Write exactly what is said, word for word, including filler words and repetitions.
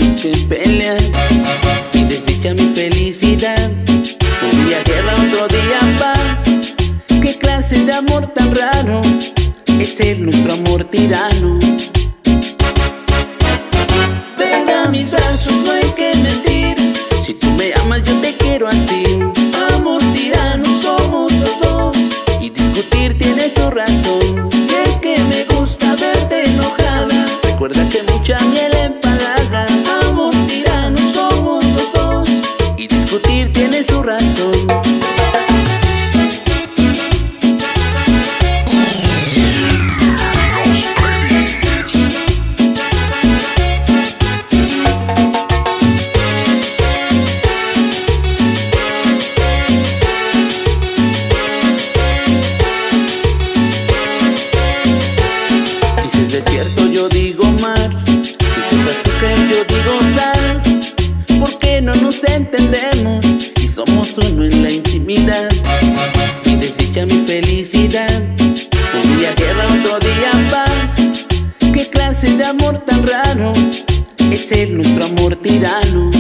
tenemos que pelear. Mi desdicha, mi felicidad. Un día guerra, otro día paz. ¿Qué clase de amor tan raro es el nuestro amor tirano? Venga a mis brazos, no hay que mentir. Si tú me amas, yo te quiero así. Amor tirano, somos los dos. Y discutir tiene su razón. Y es que me gusta verte enojada. Recuerda que mucha miel empalaga. Amor tirano, somos los dos. Y discutir tiene su razón. Desierto, yo digo mar. Dices azúcar, yo digo sal. ¿Por qué no nos entendemos y somos uno en la intimidad? Mi desdicha, mi felicidad. Un día guerra, otro día paz. ¿Qué clase de amor tan raro es el nuestro amor tirano?